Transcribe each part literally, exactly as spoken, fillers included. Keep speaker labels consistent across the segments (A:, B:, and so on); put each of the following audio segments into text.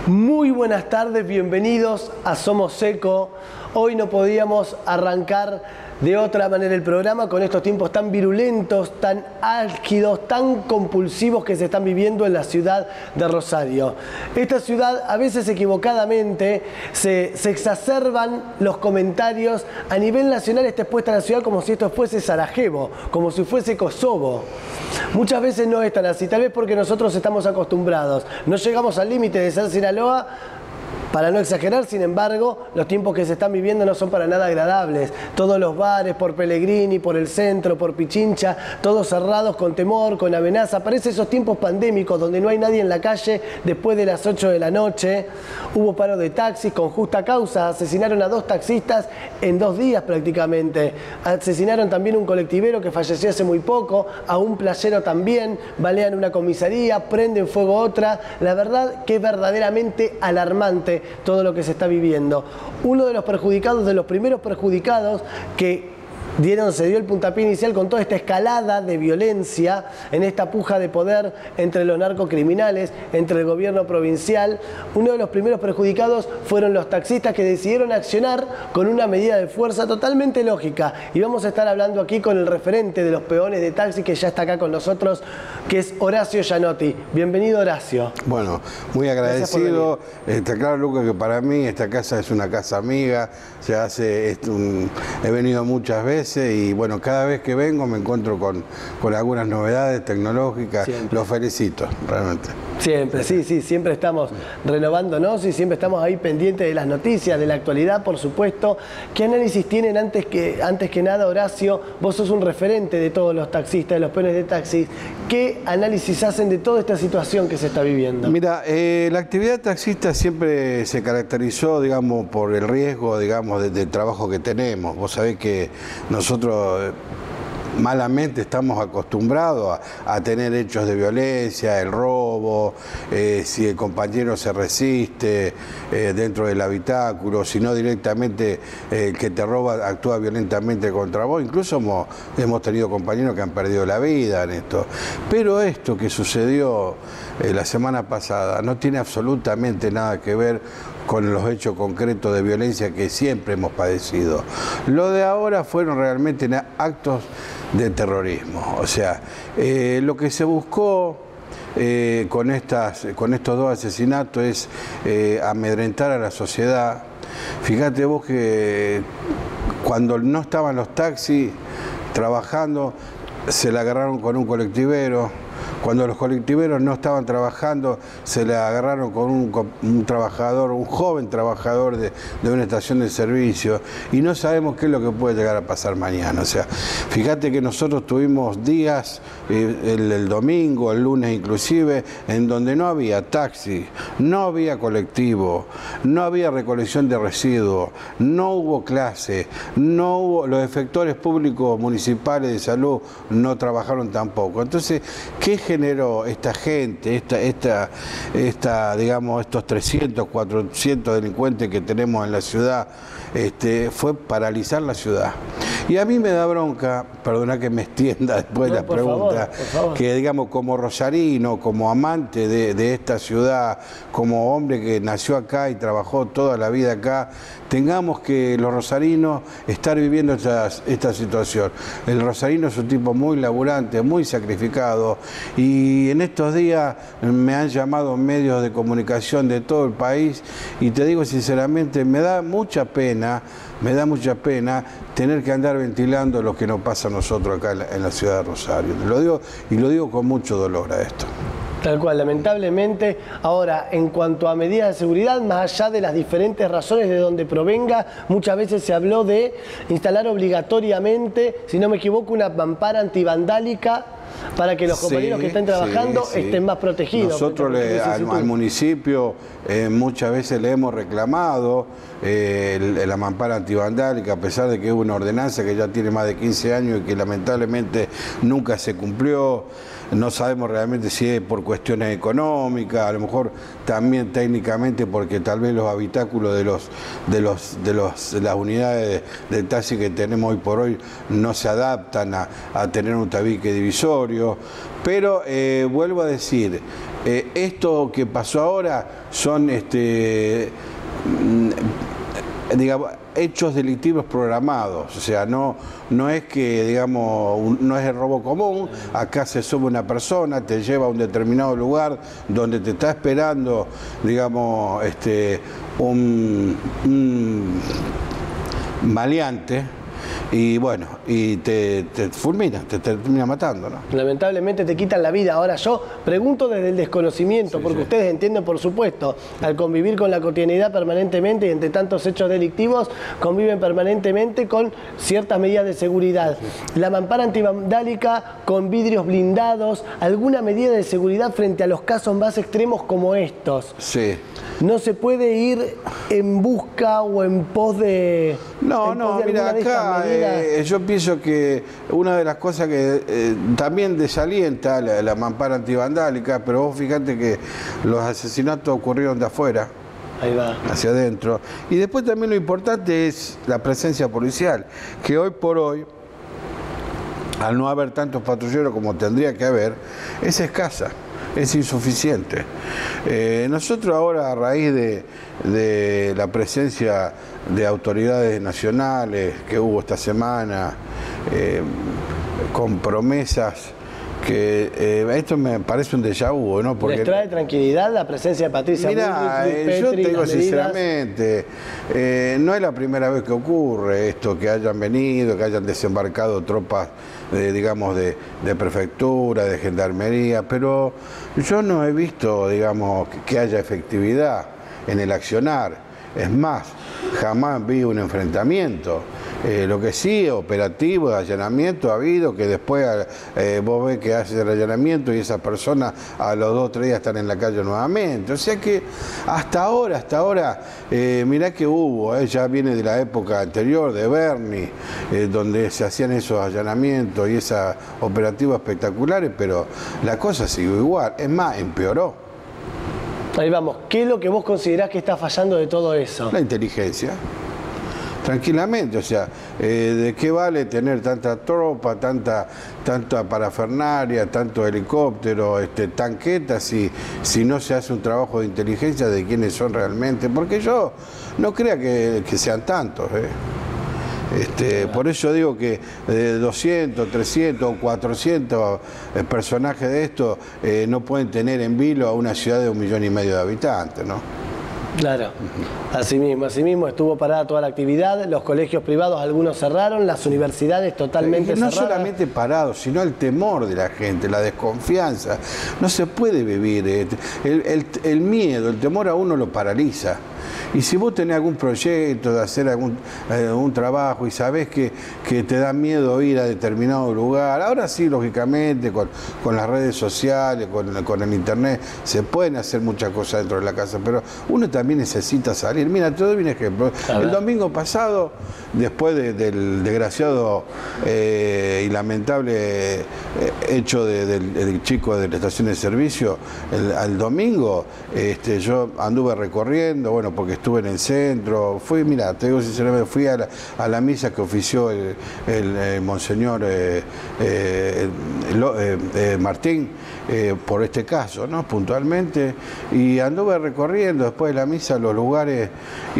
A: Muy buenas tardes, bienvenidos a Somos Eco. Hoy no podíamos arrancar de otra manera el programa con estos tiempos tan virulentos, tan álgidos, tan compulsivos que se están viviendo en la ciudad de Rosario. Esta ciudad, a veces equivocadamente, se, se exacerban los comentarios. A nivel nacional está expuesta la ciudad como si esto fuese Sarajevo, como si fuese Kosovo. Muchas veces no es tan así, tal vez porque nosotros estamos acostumbrados. No llegamos al límite de ser Sinaloa, para no exagerar. Sin embargo, los tiempos que se están viviendo no son para nada agradables. Todos los bares, por Pellegrini, por el centro, por Pichincha, todos cerrados con temor, con amenaza. Parece esos tiempos pandémicos donde no hay nadie en la calle después de las ocho de la noche. Hubo paro de taxis con justa causa. Asesinaron a dos taxistas en dos días prácticamente. Asesinaron también un colectivero que falleció hace muy poco, a un playero también. Balean una comisaría, prenden fuego otra. La verdad que es verdaderamente alarmante todo lo que se está viviendo. Uno de los perjudicados, de los primeros perjudicados que dieron, se dio el puntapié inicial con toda esta escalada de violencia, en esta puja de poder entre los narcocriminales, entre el gobierno provincial. Uno de los primeros perjudicados fueron los taxistas, que decidieron accionar con una medida de fuerza totalmente lógica. Y vamos a estar hablando aquí con el referente de los peones de taxi, que ya está acá con nosotros, que es Horacio Gianotti. Bienvenido, Horacio.
B: Bueno, muy agradecido. Está claro, Lucas, que para mí esta casa es una casa amiga. Se hace, es un, he venido muchas veces y bueno, cada vez que vengo me encuentro con, con algunas novedades tecnológicas. Siempre. Los felicito, realmente.
A: Siempre, sí, sí, siempre estamos renovándonos y siempre estamos ahí pendientes de las noticias, de la actualidad, por supuesto. ¿Qué análisis tienen antes que, antes que nada, Horacio? Vos sos un referente de todos los taxistas, de los peones de taxis. ¿Qué análisis hacen de toda esta situación que se está viviendo?
B: Mira, eh, la actividad taxista siempre se caracterizó, digamos, por el riesgo, digamos, de, del trabajo que tenemos. Vos sabés que nosotros malamente estamos acostumbrados a, a tener hechos de violencia, el robo, eh, si el compañero se resiste eh, dentro del habitáculo, si no directamente el eh, que te roba actúa violentamente contra vos. Incluso hemos, hemos tenido compañeros que han perdido la vida en esto. Pero esto que sucedió eh, la semana pasada no tiene absolutamente nada que ver con los hechos concretos de violencia que siempre hemos padecido. Lo de ahora fueron realmente actos de terrorismo. O sea, eh, lo que se buscó eh, con, estas, con estos dos asesinatos es eh, amedrentar a la sociedad. Fíjate vos que cuando no estaban los taxis trabajando, se la agarraron con un colectivero. Cuando los colectiveros no estaban trabajando, se le agarraron con un, un trabajador, un joven trabajador de, de una estación de servicio, y no sabemos qué es lo que puede llegar a pasar mañana. O sea, fíjate que nosotros tuvimos días, eh, el, el domingo, el lunes inclusive, en donde no había taxi, no había colectivo, no había recolección de residuos, no hubo clase, no hubo, los efectores públicos municipales de salud no trabajaron tampoco. Entonces, ¿qué generó esta gente, esta, esta, esta, digamos, estos trescientos, cuatrocientos delincuentes que tenemos en la ciudad? Este, fue paralizar la ciudad. Y a mí me da bronca, perdona que me extienda después de no, la pregunta, favor, que digamos como rosarino, como amante de, de esta ciudad, como hombre que nació acá y trabajó toda la vida acá, tengamos que los rosarinos estar viviendo esta, esta situación. El rosarino es un tipo muy laburante, muy sacrificado, y en estos días me han llamado medios de comunicación de todo el país, y te digo sinceramente, me da mucha pena, me da mucha pena tener que andar ventilando lo que nos pasa a nosotros acá en la, en la ciudad de Rosario. Lo digo, y lo digo con mucho dolor a esto.
A: Tal cual, lamentablemente. Ahora, en cuanto a medidas de seguridad, más allá de las diferentes razones de donde provenga, muchas veces se habló de instalar obligatoriamente, si no me equivoco, una mampara antivandálica para que los compañeros sí, que estén trabajando sí, sí. estén más protegidos.
B: Nosotros le, al, al municipio eh, muchas veces le hemos reclamado eh, el, la mampara antivandálica, a pesar de que hubo una ordenanza que ya tiene más de quince años y que lamentablemente nunca se cumplió. No sabemos realmente si es por cuestiones económicas, a lo mejor también técnicamente porque tal vez los habitáculos de los de los de los de las unidades de, de taxi que tenemos hoy por hoy no se adaptan a, a tener un tabique divisorio. Pero eh, vuelvo a decir, eh, esto que pasó ahora son este, digamos, hechos delictivos programados, o sea, no, no es que, digamos, un, no es el robo común. Acá se sube una persona, te lleva a un determinado lugar donde te está esperando, digamos, este, un, un maleante, y bueno, y te, te fulmina, te, te termina matando, ¿no?
A: Lamentablemente te quitan la vida. Ahora yo pregunto desde el desconocimiento, sí, porque sí. Ustedes entienden, por supuesto, al convivir con la cotidianidad permanentemente y entre tantos hechos delictivos, conviven permanentemente con ciertas medidas de seguridad. Sí. La mampara antivandálica con vidrios blindados, alguna medida de seguridad frente a los casos más extremos como estos.
B: Sí.
A: No se puede ir en busca o en pos de...
B: No,
A: en
B: no,
A: pos de
B: mira, acá eh, yo pienso que una de las cosas que eh, también desalienta la, la mampara antivandálica, pero vos fíjate que los asesinatos ocurrieron de afuera.
A: Ahí va.
B: Hacia adentro. Y después también lo importante es la presencia policial, que hoy por hoy, al no haber tantos patrulleros como tendría que haber, es escasa. Es insuficiente. Eh, nosotros ahora, a raíz de, de la presencia de autoridades nacionales que hubo esta semana, eh, con promesas que eh, esto me parece un déjà vu, ¿no?
A: Porque ¿les trae tranquilidad la presencia de Patricia
B: Mirá,
A: Bullrich,
B: eh, yo te digo
A: sinceramente,
B: eh, no es la primera vez que ocurre esto, que hayan venido, que hayan desembarcado tropas, de, digamos, de, de prefectura, de gendarmería, pero yo no he visto, digamos, que, que haya efectividad en el accionar. Es más, jamás vi un enfrentamiento. Eh, lo que sí, operativo, allanamiento ha habido, que después eh, vos ves que hace el allanamiento y esa persona a los dos o tres días están en la calle nuevamente. O sea que hasta ahora, hasta ahora, eh, mirá que hubo, eh, ya viene de la época anterior, de Bernie, eh, donde se hacían esos allanamientos y esos operativos espectaculares, pero la cosa siguió igual, es más, empeoró.
A: Ahí vamos, ¿qué es lo que vos considerás que está fallando de todo eso?
B: La inteligencia. Tranquilamente, o sea, eh, ¿de qué vale tener tanta tropa, tanta, tanta parafernalia, tanto helicóptero, este, tanquetas, si, si no se hace un trabajo de inteligencia de quiénes son realmente? Porque yo no crea que, que sean tantos, ¿eh? Este, por eso digo que de doscientos, trescientos o cuatrocientos eh, personajes de estos eh, no pueden tener en vilo a una ciudad de un millón y medio de habitantes, ¿no?
A: Claro, así mismo, así mismo estuvo parada toda la actividad, los colegios privados algunos cerraron, las universidades totalmente
B: no
A: cerradas.
B: No solamente parados, sino el temor de la gente, la desconfianza. No se puede vivir, el, el, el miedo, el temor a uno lo paraliza. Y si vos tenés algún proyecto de hacer algún eh, un trabajo y sabés que, que te da miedo ir a determinado lugar, ahora sí, lógicamente, con, con las redes sociales, con, con el internet, se pueden hacer muchas cosas dentro de la casa, pero uno también necesita salir. Mira, te doy un ejemplo. El domingo pasado, después de, del desgraciado eh, y lamentable eh, hecho de, del, del chico de la estación de servicio, el, al domingo este, yo anduve recorriendo, bueno, porque estuve en el centro, fui, mira, te digo sinceramente, fui a la, a la misa que ofició el, el, el monseñor eh, eh, eh, eh, Martín eh, por este caso, ¿no? Puntualmente, y anduve recorriendo después de la misa los lugares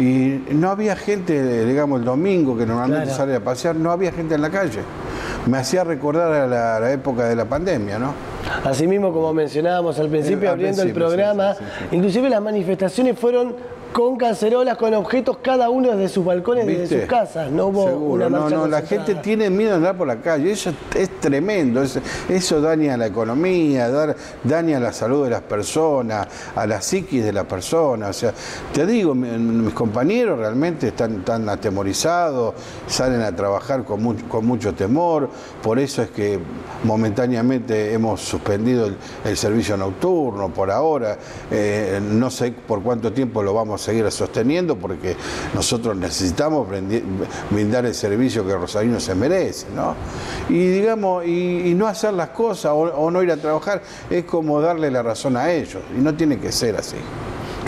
B: y no había gente, digamos, el domingo que normalmente claro. sale a pasear, no había gente en la calle. Me hacía recordar a la, a la época de la pandemia, ¿no?
A: Así mismo, como mencionábamos al principio, eh, abriendo principio, el programa, sí, sí, sí, sí. Inclusive las manifestaciones fueron con cacerolas, con objetos, cada uno desde sus balcones, ¿viste? Desde sus casas. No hubo
B: Seguro.
A: una marcha
B: No, no, la gente tiene miedo de andar por la calle. Eso es tremendo. Eso, eso daña a la economía, dar, daña a la salud de las personas, a la psiquis de las personas. O sea, te digo, mi, mis compañeros realmente están tan atemorizados, salen a trabajar con, mu con mucho temor. Por eso es que momentáneamente hemos suspendido el, el servicio nocturno por ahora. Eh, no sé por cuánto tiempo lo vamos a seguir sosteniendo, porque nosotros necesitamos brindar el servicio que Rosarino se merece, ¿no? Y digamos, y, y no hacer las cosas o, o no ir a trabajar es como darle la razón a ellos, y no tiene que ser así.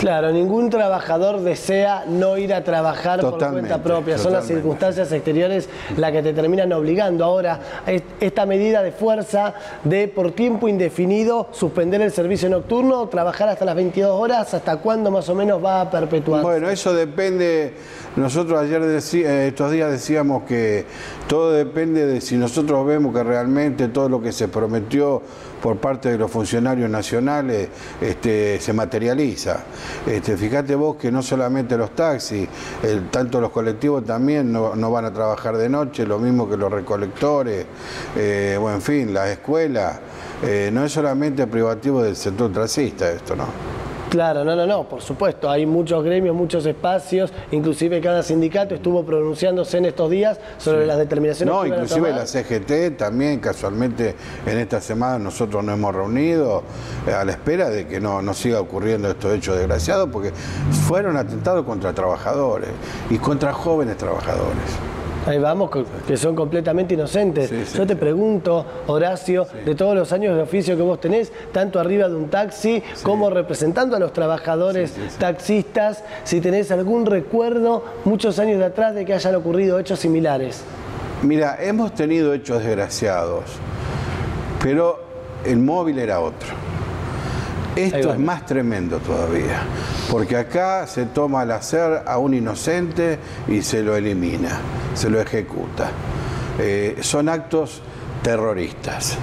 A: Claro, ningún trabajador desea no ir a trabajar totalmente, por cuenta propia. Son totalmente. Las circunstancias exteriores las que te terminan obligando. Ahora, esta medida de fuerza de por tiempo indefinido suspender el servicio nocturno, trabajar hasta las veintidós horas, ¿hasta cuándo más o menos va a perpetuarse?
B: Bueno, eso depende. Nosotros ayer, decí, estos días decíamos que todo depende de si nosotros vemos que realmente todo lo que se prometió por parte de los funcionarios nacionales este, se materializa. Este, fíjate vos que no solamente los taxis, el, tanto los colectivos también no, no van a trabajar de noche, lo mismo que los recolectores, eh, bueno, en fin, las escuelas. Eh, no es solamente privativo del sector taxista esto, ¿no?
A: Claro, no, no, no, por supuesto, hay muchos gremios, muchos espacios, inclusive cada sindicato estuvo pronunciándose en estos días sobre sí. las determinaciones
B: no,
A: que iban a
B: inclusive
A: tomar.
B: La C G T también, casualmente en esta semana nosotros nos hemos reunido eh, a la espera de que no, no siga ocurriendo estos hechos desgraciados, porque fueron atentados contra trabajadores y contra jóvenes trabajadores.
A: Ahí vamos, que son completamente inocentes. Sí, sí, Yo te sí. pregunto, Horacio, sí. de todos los años de oficio que vos tenés, tanto arriba de un taxi sí. como representando a los trabajadores sí, sí, sí. taxistas, si tenés algún recuerdo muchos años de atrás de que hayan ocurrido hechos similares.
B: Mira, hemos tenido hechos desgraciados, pero el móvil era otro. Esto es más tremendo todavía, porque acá se toma al hacer a un inocente y se lo elimina, se lo ejecuta. Eh, son actos terroristas.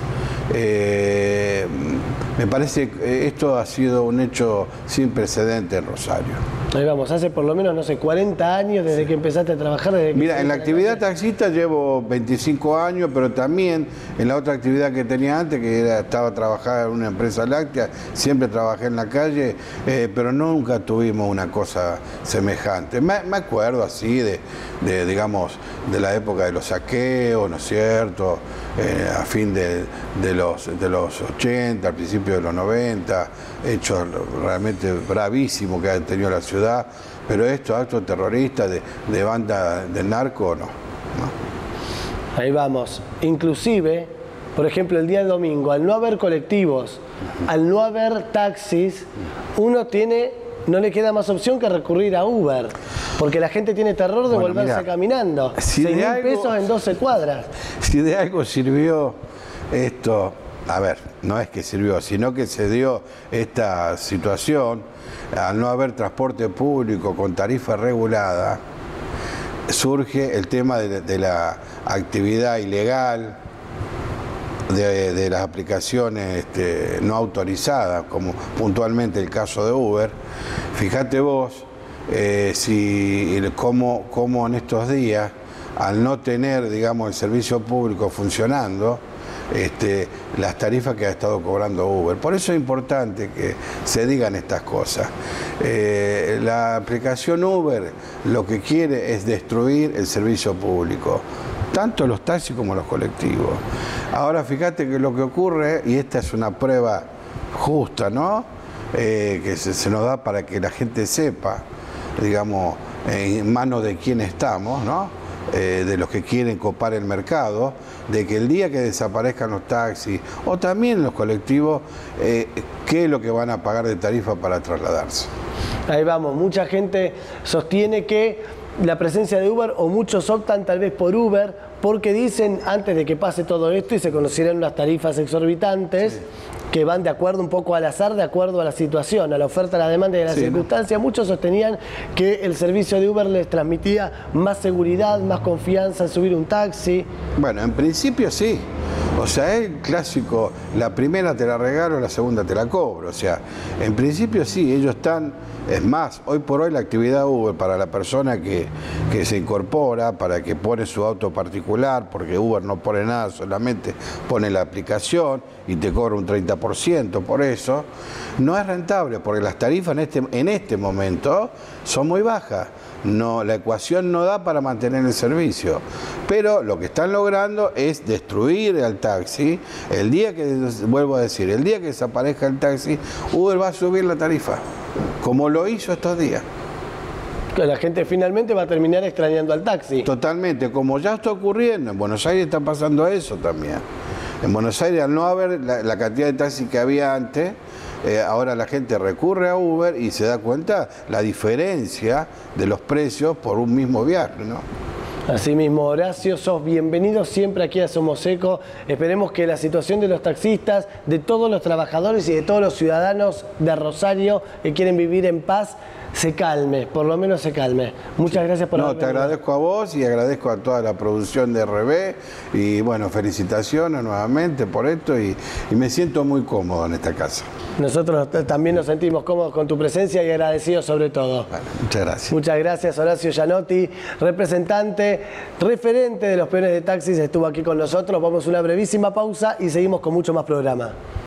B: Eh, me parece que esto ha sido un hecho sin precedente en Rosario.
A: Ahí vamos, hace por lo menos, no sé, cuarenta años desde sí. que empezaste a trabajar. Desde que
B: Mira, en la actividad taxista llevo veinticinco años, pero también en la otra actividad que tenía antes, que era, estaba trabajando en una empresa láctea, siempre trabajé en la calle, eh, pero nunca tuvimos una cosa semejante. Me, me acuerdo así de, de, digamos, de la época de los saqueos, ¿no es cierto?, eh, a fin de, de, los, de los ochenta, al principio de los noventa, hechos realmente bravísimos que ha tenido la ciudad, pero estos actos terroristas de, de banda del narco, no, no.
A: Ahí vamos. Inclusive, por ejemplo, el día de domingo, al no haber colectivos, al no haber taxis, uno tiene, no le queda más opción que recurrir a Uber, porque la gente tiene terror de bueno, volverse mira, caminando.
B: Si
A: seis mil pesos en doce cuadras.
B: Si de algo sirvió esto, a ver, no es que sirvió, sino que se dio esta situación, al no haber transporte público con tarifa regulada, surge el tema de, de la actividad ilegal, de, de las aplicaciones este, no autorizadas, como puntualmente el caso de Uber. Fíjate vos, eh, si, cómo, cómo en estos días, al no tener, digamos, el servicio público funcionando, Este, las tarifas que ha estado cobrando Uber. Por eso es importante que se digan estas cosas. Eh, la aplicación Uber lo que quiere es destruir el servicio público, tanto los taxis como los colectivos. Ahora fíjate que lo que ocurre, y esta es una prueba justa, ¿no?, eh, que se, se nos da para que la gente sepa, digamos, en manos de quién estamos, ¿no?, Eh, de los que quieren copar el mercado, de que el día que desaparezcan los taxis o también los colectivos, eh, ¿qué es lo que van a pagar de tarifa para trasladarse?
A: Ahí vamos, mucha gente sostiene que la presencia de Uber, o muchos optan tal vez por Uber, porque dicen, antes de que pase todo esto y se conocieran unas tarifas exorbitantes, sí. que van de acuerdo un poco al azar, de acuerdo a la situación, a la oferta, a la demanda y a las sí, circunstancias. ¿no? Muchos sostenían que el servicio de Uber les transmitía más seguridad, más confianza en subir un taxi.
B: Bueno, en principio sí. O sea, es el clásico, la primera te la regalo, la segunda te la cobro. O sea, en principio sí, ellos están, es más, hoy por hoy la actividad Uber para la persona que, que se incorpora, para que pone su auto particular, porque Uber no pone nada, solamente pone la aplicación y te cobra un treinta por ciento por eso, no es rentable, porque las tarifas en este, en este momento son muy bajas. No, la ecuación no da para mantener el servicio, pero lo que están logrando es destruir al taxi. El día que, vuelvo a decir, el día que desaparezca el taxi, Uber va a subir la tarifa, como lo hizo estos días.
A: La gente finalmente va a terminar extrañando al taxi.
B: Totalmente, como ya está ocurriendo, en Buenos Aires está pasando eso también. En Buenos Aires, al no haber la, la cantidad de taxis que había antes, eh, ahora la gente recurre a Uber y se da cuenta la diferencia de los precios por un mismo viaje, ¿no?
A: Así mismo, Horacio, sos bienvenido siempre aquí a Somos Eco. Esperemos que la situación de los taxistas, de todos los trabajadores y de todos los ciudadanos de Rosario que quieren vivir en paz, se calme, por lo menos se calme. Muchas gracias por
B: No, te agradezco a vos y agradezco a toda la producción de R B y bueno, felicitaciones nuevamente por esto y, y me siento muy cómodo en esta casa.
A: Nosotros también nos sentimos cómodos con tu presencia y agradecidos sobre todo.
B: Bueno, muchas gracias.
A: Muchas gracias, Horacio Gianotti, representante, referente de los peones de taxis, estuvo aquí con nosotros. Vamos a una brevísima pausa y seguimos con mucho más programa.